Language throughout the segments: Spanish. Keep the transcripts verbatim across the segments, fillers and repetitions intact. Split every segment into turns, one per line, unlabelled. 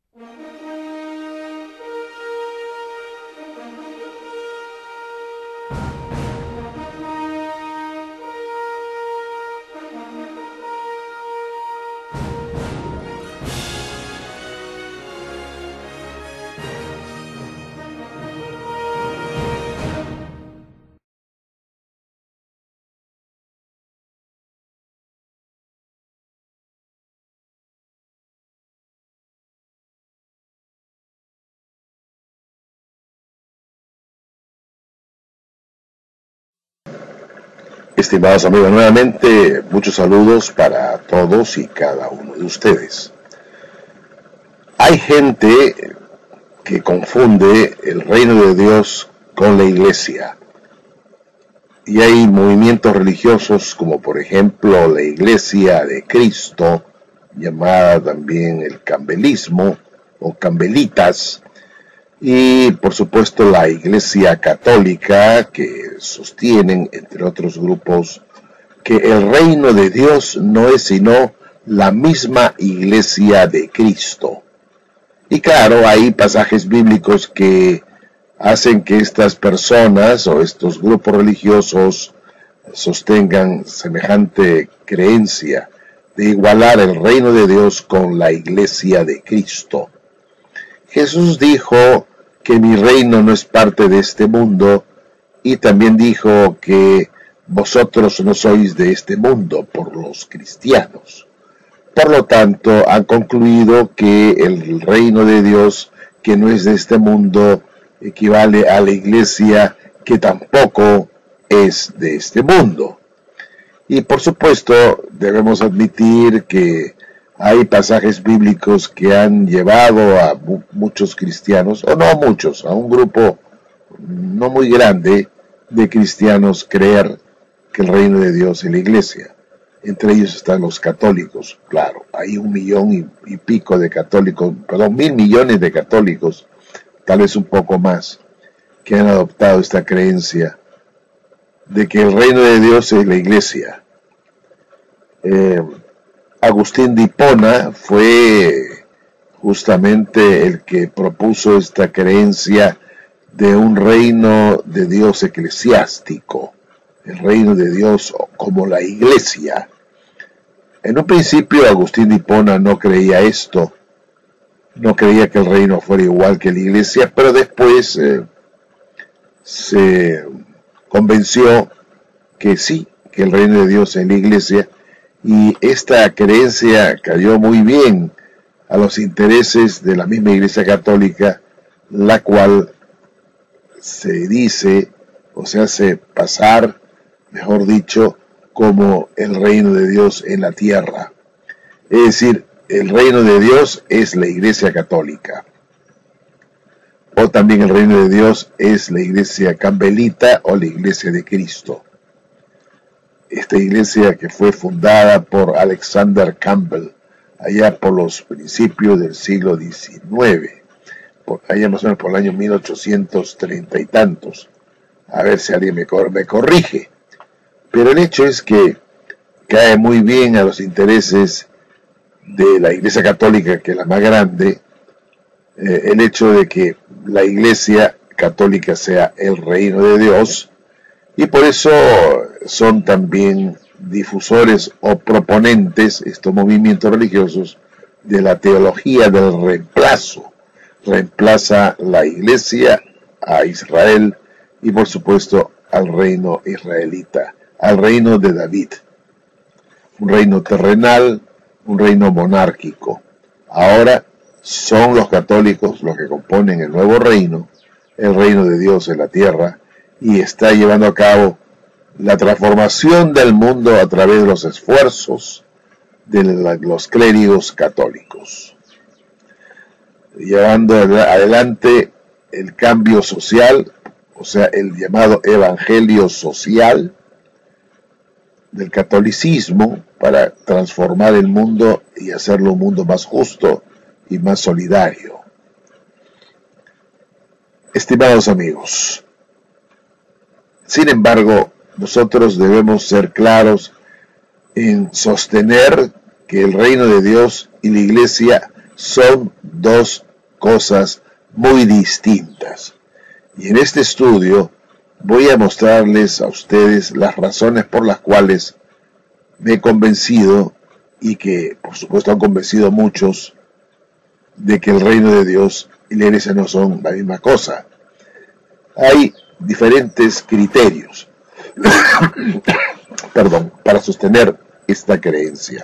Estimados amigos, nuevamente muchos saludos para todos y cada uno de ustedes. Hay gente que confunde el reino de Dios con la iglesia. Y hay movimientos religiosos como por ejemplo la Iglesia de Cristo, llamada también el cambelismo o cambelitas, y por supuesto la Iglesia Católica, que sostienen, entre otros grupos, que el reino de Dios no es sino la misma Iglesia de Cristo. Y claro, hay pasajes bíblicos que hacen que estas personas o estos grupos religiosos sostengan semejante creencia de igualar el reino de Dios con la Iglesia de Cristo. Jesús dijo que mi reino no es parte de este mundo, y también dijo que vosotros no sois de este mundo, por los cristianos. Por lo tanto, han concluido que el reino de Dios, que no es de este mundo, equivale a la iglesia, que tampoco es de este mundo. Y por supuesto, debemos admitir que hay pasajes bíblicos que han llevado a muchos cristianos, o no muchos, a un grupo no muy grande de cristianos creer que el reino de Dios es la iglesia. Entre ellos están los católicos, claro, hay un millón y, y pico de católicos, perdón, mil millones de católicos, tal vez un poco más, que han adoptado esta creencia de que el reino de Dios es la iglesia. Eh, Agustín de Hipona fue justamente el que propuso esta creencia de un reino de Dios eclesiástico, el reino de Dios como la iglesia. En un principio Agustín de Hipona no creía esto, no creía que el reino fuera igual que la iglesia, pero después eh, se convenció que sí, que el reino de Dios es la iglesia, y esta creencia cayó muy bien a los intereses de la misma Iglesia Católica, la cual se dice o se hace pasar, mejor dicho, como el reino de Dios en la tierra. Es decir, el reino de Dios es la Iglesia Católica, o también el reino de Dios es la Iglesia Campbelita o la Iglesia de Cristo. Esta iglesia que fue fundada por Alexander Campbell allá por los principios del siglo diecinueve, por allá más o menos por el año mil ochocientos treinta y tantos. A ver si alguien me, cor me corrige. Pero el hecho es que cae muy bien a los intereses de la Iglesia Católica, que es la más grande, eh, el hecho de que la Iglesia Católica sea el reino de Dios, y por eso son también difusores o proponentes, estos movimientos religiosos, de la teología del reemplazo. Reemplaza la Iglesia a Israel y por supuesto al reino israelita, al reino de David. Un reino terrenal, un reino monárquico. Ahora son los católicos los que componen el nuevo reino, el reino de Dios en la tierra, y está llevando a cabo la transformación del mundo a través de los esfuerzos de los clérigos católicos, llevando adelante el cambio social, o sea, el llamado evangelio social del catolicismo, para transformar el mundo y hacerlo un mundo más justo y más solidario. Estimados amigos, sin embargo, nosotros debemos ser claros en sostener que el reino de Dios y la iglesia son dos cosas muy distintas. Y en este estudio voy a mostrarles a ustedes las razones por las cuales me he convencido, y que por supuesto han convencido a muchos, de que el reino de Dios y la iglesia no son la misma cosa. Hay diferentes criterios perdón, para sostener esta creencia.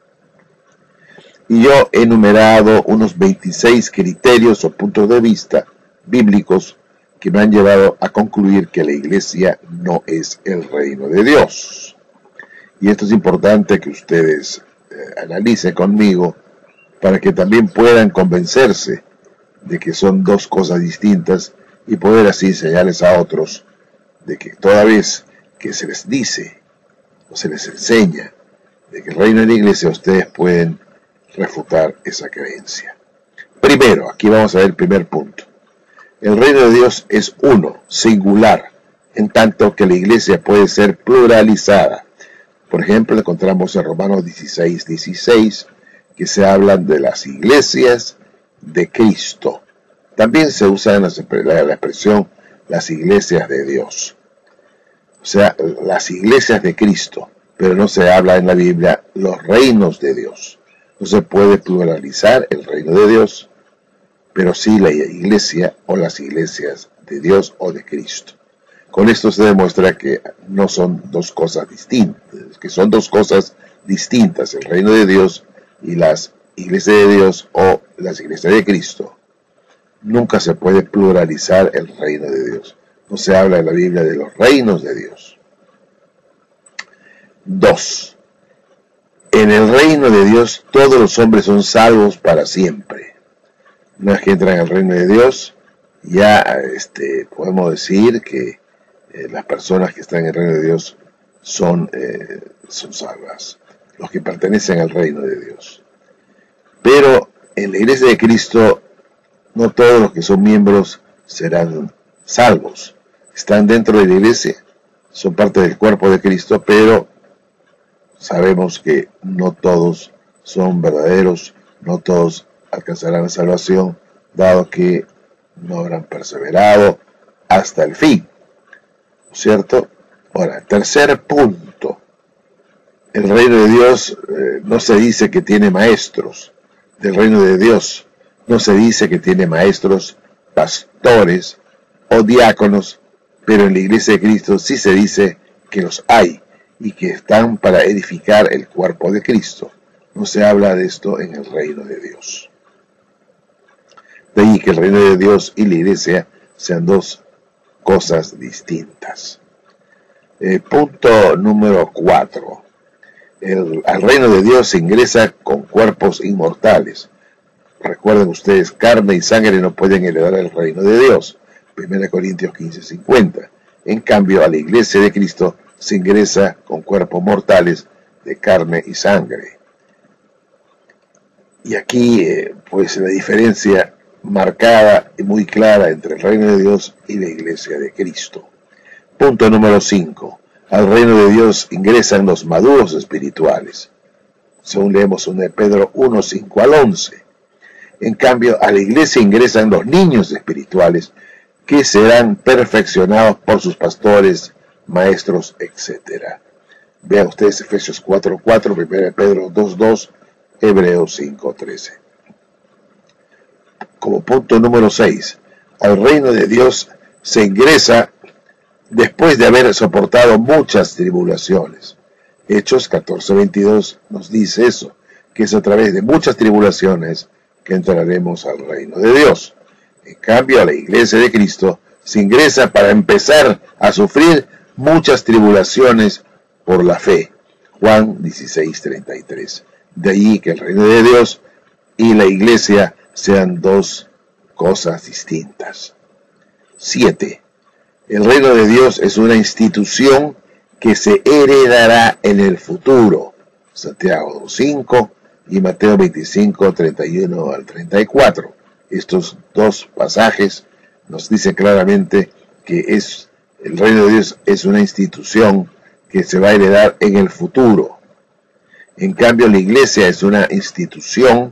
Y yo he enumerado unos veintiséis criterios o puntos de vista bíblicos que me han llevado a concluir que la iglesia no es el reino de Dios. Y esto es importante que ustedes eh, analicen conmigo para que también puedan convencerse de que son dos cosas distintas y poder así enseñarles a otros de que toda vez que se les dice o se les enseña de que el reino de la iglesia, ustedes pueden refutar esa creencia. Primero, aquí vamos a ver el primer punto. El reino de Dios es uno, singular, en tanto que la iglesia puede ser pluralizada. Por ejemplo, encontramos en Romanos dieciséis, dieciséis, que se hablan de las iglesias de Cristo. También se usa en la, la expresión las iglesias de Dios. O sea, las iglesias de Cristo, pero no se habla en la Biblia los reinos de Dios. No se puede pluralizar el reino de Dios, pero sí la iglesia o las iglesias de Dios o de Cristo. Con esto se demuestra que no son dos cosas distintas, que son dos cosas distintas, el reino de Dios y las iglesias de Dios o las iglesias de Cristo. Nunca se puede pluralizar el reino de Dios. No se habla en la Biblia de los reinos de Dios. Dos. En el reino de Dios todos los hombres son salvos para siempre. Una vez que entran al reino de Dios, ya este, podemos decir que eh, las personas que están en el reino de Dios son, eh, son salvas. Los que pertenecen al reino de Dios. Pero en la iglesia de Cristo, no todos los que son miembros serán salvos. Están dentro de la iglesia, son parte del cuerpo de Cristo, pero sabemos que no todos son verdaderos, no todos alcanzarán la salvación, dado que no habrán perseverado hasta el fin. ¿Cierto? Ahora, tercer punto. El reino de Dios eh, no se dice que tiene maestros. Del reino de Dios no se dice que tiene maestros, pastores o diáconos, pero en la iglesia de Cristo sí se dice que los hay y que están para edificar el cuerpo de Cristo. No se habla de esto en el reino de Dios. De ahí que el reino de Dios y la iglesia sean dos cosas distintas. Eh, punto número cuatro. El, al reino de Dios se ingresa con cuerpos inmortales. Recuerden ustedes, carne y sangre no pueden heredar el reino de Dios. primera Corintios quince, cincuenta. En cambio, a la iglesia de Cristo se ingresa con cuerpos mortales de carne y sangre. Y aquí, eh, pues, la diferencia marcada y muy clara entre el reino de Dios y la iglesia de Cristo. Punto número cinco. Al reino de Dios ingresan los maduros espirituales, según leemos en Pedro uno, cinco al once. En cambio, a la iglesia ingresan los niños espirituales, que serán perfeccionados por sus pastores, maestros, etcétera. Vean ustedes Efesios cuatro, cuatro, primera Pedro dos, dos, Hebreos cinco, trece. Como punto número seis, al reino de Dios se ingresa después de haber soportado muchas tribulaciones. Hechos catorce, veintidós nos dice eso, que es a través de muchas tribulaciones que entraremos al reino de Dios. En cambio, a la iglesia de Cristo se ingresa para empezar a sufrir muchas tribulaciones por la fe. Juan dieciséis, treinta y tres. De ahí que el reino de Dios y la iglesia sean dos cosas distintas. siete. El reino de Dios es una institución que se heredará en el futuro. Santiago dos, cinco y Mateo veinticinco, treinta y uno al treinta y cuatro. Estos dos pasajes nos dicen claramente que es, el reino de Dios es una institución que se va a heredar en el futuro. En cambio, la iglesia es una institución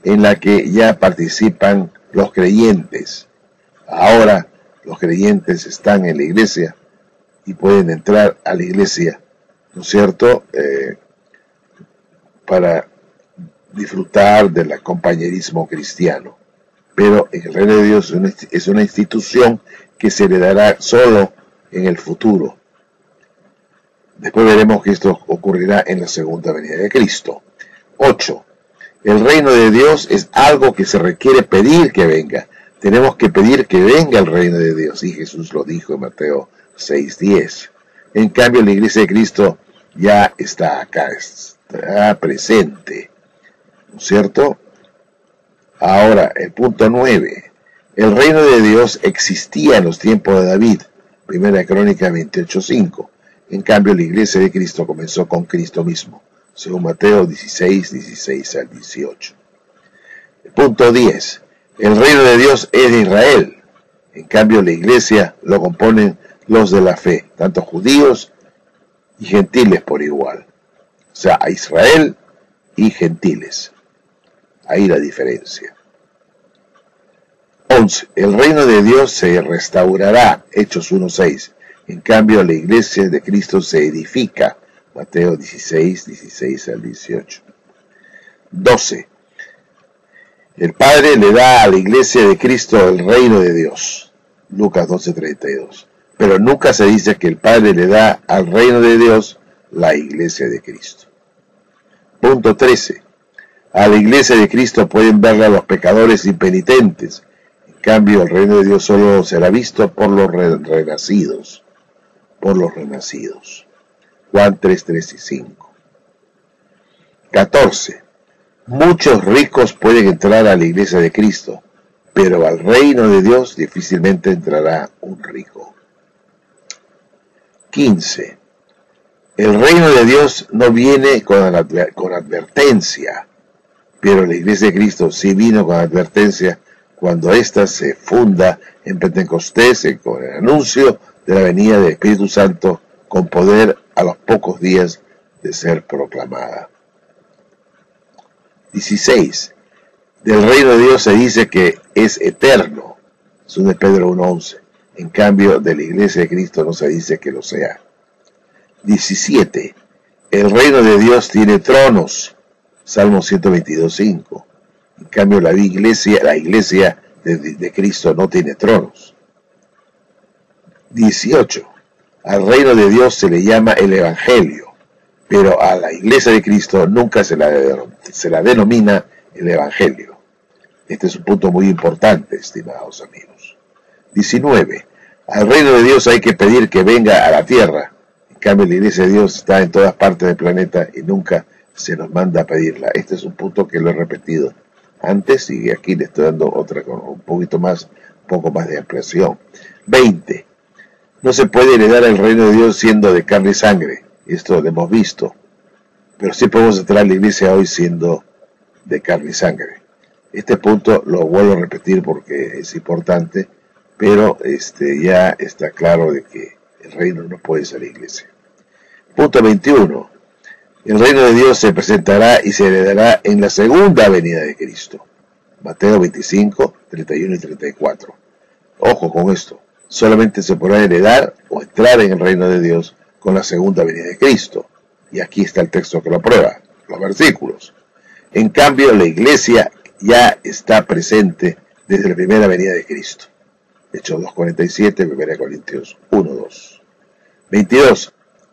en la que ya participan los creyentes. Ahora los creyentes están en la iglesia y pueden entrar a la iglesia, ¿no es cierto?, eh, para disfrutar del compañerismo cristiano. Pero en el reino de Dios es una, es una institución que se le dará solo en el futuro. Después veremos que esto ocurrirá en la segunda venida de Cristo. ocho. El reino de Dios es algo que se requiere pedir que venga. Tenemos que pedir que venga el reino de Dios, y Jesús lo dijo en Mateo seis diez. En cambio, la iglesia de Cristo ya está acá, está presente, ¿no es cierto? Ahora, el punto nueve. El reino de Dios existía en los tiempos de David, Primera Crónica veintiocho cinco. En cambio, la iglesia de Cristo comenzó con Cristo mismo, según Mateo dieciséis, dieciséis al dieciocho. El punto diez. El reino de Dios es de Israel. En cambio, la iglesia lo componen los de la fe, tanto judíos y gentiles por igual. O sea, a Israel y gentiles. Ahí la diferencia. once. El reino de Dios se restaurará, Hechos uno seis. En cambio, la iglesia de Cristo se edifica, Mateo dieciséis, dieciséis al dieciocho. doce. El Padre le da a la iglesia de Cristo el reino de Dios, Lucas doce, treinta y dos. Pero nunca se dice que el Padre le da al reino de Dios la iglesia de Cristo. Punto trece. A la iglesia de Cristo pueden verla los pecadores impenitentes. En cambio, el reino de Dios solo será visto por los renacidos. Por los renacidos. Juan tres, tres y cinco. catorce. Muchos ricos pueden entrar a la iglesia de Cristo, pero al reino de Dios difícilmente entrará un rico. quince. El reino de Dios no viene con, adver- con advertencia, pero la iglesia de Cristo sí vino con advertencia cuando ésta se funda en Pentecostés con el anuncio de la venida del Espíritu Santo con poder a los pocos días de ser proclamada. dieciséis. Del reino de Dios se dice que es eterno, según Pedro uno once. En cambio, de la iglesia de Cristo no se dice que lo sea. diecisiete. El reino de Dios tiene tronos, Salmo ciento veintidós, cinco. En cambio, la iglesia, la iglesia de, de, de Cristo no tiene tronos. dieciocho. Al reino de Dios se le llama el Evangelio, pero a la iglesia de Cristo nunca se la, se la denomina el Evangelio. Este es un punto muy importante, estimados amigos. diecinueve. Al reino de Dios hay que pedir que venga a la tierra. En cambio, la iglesia de Dios está en todas partes del planeta y nunca se nos manda a pedirla. Este es un punto que lo he repetido antes y aquí le estoy dando otra con un poquito más, un poco más de ampliación. veinte. No se puede heredar el reino de Dios siendo de carne y sangre. Esto lo hemos visto. Pero sí podemos entrar a la iglesia hoy siendo de carne y sangre. Este punto lo vuelvo a repetir porque es importante, pero este, ya está claro de que el reino no puede ser la iglesia. Punto veintiuno. El reino de Dios se presentará y se heredará en la segunda venida de Cristo. Mateo veinticinco, treinta y uno y treinta y cuatro. Ojo con esto. Solamente se podrá heredar o entrar en el reino de Dios con la segunda venida de Cristo. Y aquí está el texto que lo prueba, los versículos. En cambio, la iglesia ya está presente desde la primera venida de Cristo. Hechos dos cuarenta y siete, primera Corintios uno dos. veintidós.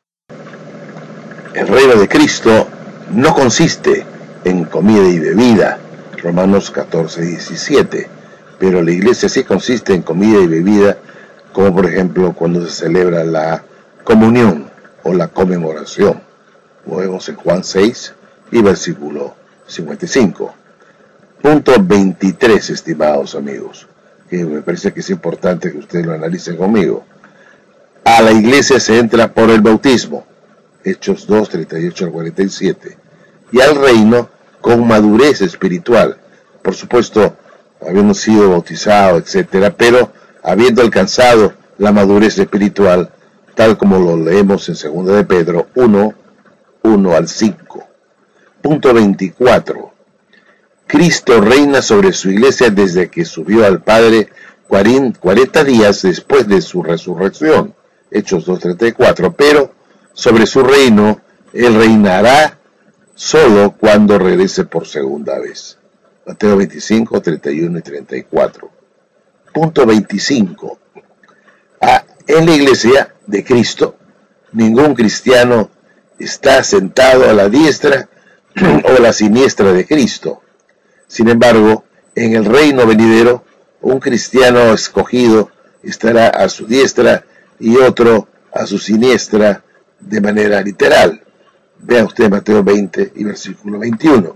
El reino de Cristo no consiste en comida y bebida, Romanos catorce diecisiete, pero la iglesia sí consiste en comida y bebida, como por ejemplo cuando se celebra la comunión o la conmemoración. Lo vemos en Juan seis y versículo cincuenta y cinco. Punto veintitrés, estimados amigos, que me parece que es importante que ustedes lo analicen conmigo. A la iglesia se entra por el bautismo, Hechos dos, treinta y ocho al cuarenta y siete, y al reino con madurez espiritual, por supuesto, habiendo sido bautizado, etcétera, pero habiendo alcanzado la madurez espiritual, tal como lo leemos en segunda de Pedro uno, uno al cinco. Punto veinticuatro. Cristo reina sobre su iglesia desde que subió al Padre cuarenta días después de su resurrección, Hechos dos treinta y cuatro, pero sobre su reino Él reinará solo cuando regrese por segunda vez. Mateo veinticinco, treinta y uno y treinta y cuatro. Punto veinticinco. Ah, en la iglesia de Cristo, ningún cristiano está sentado a la diestra o la siniestra de Cristo. Sin embargo, en el reino venidero, un cristiano escogido estará a su diestra y otro a su siniestra de manera literal. Vea usted Mateo veinte y versículo veintiuno.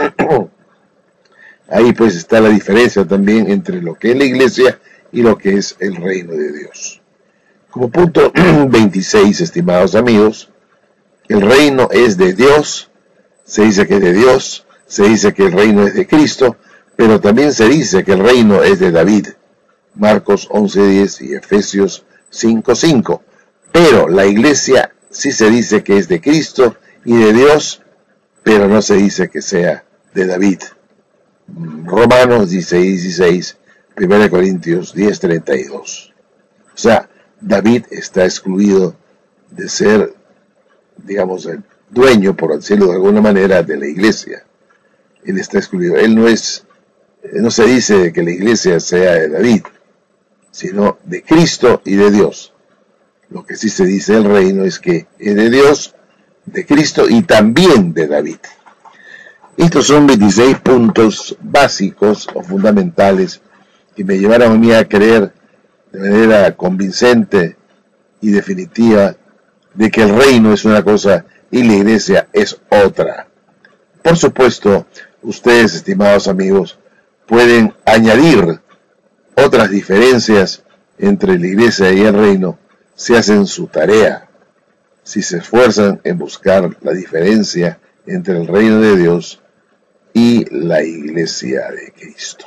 Ahí pues está la diferencia también entre lo que es la iglesia y lo que es el reino de Dios. Como punto veintiséis, estimados amigos, el reino es de Dios, se dice que es de Dios, se dice que el reino es de Cristo, pero también se dice que el reino es de David, Marcos once diez y Efesios cinco cinco. Pero la iglesia sí se dice que es de Cristo y de Dios, pero no se dice que sea de David. Romanos dieciséis dieciséis, primera Corintios diez treinta y dos. O sea, David está excluido de ser, digamos, el dueño, por decirlo de alguna manera, de la iglesia. Él está excluido. Él no es, no se dice que la iglesia sea de David, sino de Cristo y de Dios. Lo que sí se dice del reino es que es de Dios, de Cristo y también de David. Estos son veintiséis puntos básicos o fundamentales que me llevaron a mí a creer de manera convincente y definitiva de que el reino es una cosa y la iglesia es otra. Por supuesto, ustedes, estimados amigos, pueden añadir otras diferencias entre la iglesia y el reino si hacen su tarea, si se esfuerzan en buscar la diferencia entre el reino de Dios y la iglesia de Cristo.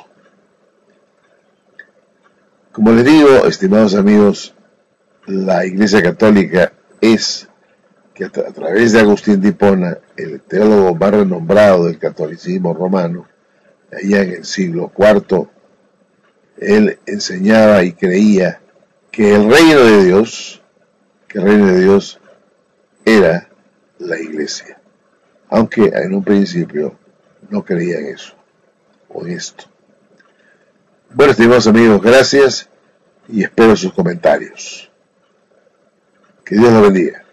Como les digo, estimados amigos, la iglesia católica es que a, tra- a través de Agustín de Hipona, el teólogo más renombrado del catolicismo romano, allá en el siglo cuarto, él enseñaba y creía que el reino de Dios, que el reino de Dios era la iglesia, aunque en un principio no creía en eso, o en esto. Bueno, estimados amigos, gracias y espero sus comentarios. Que Dios los bendiga.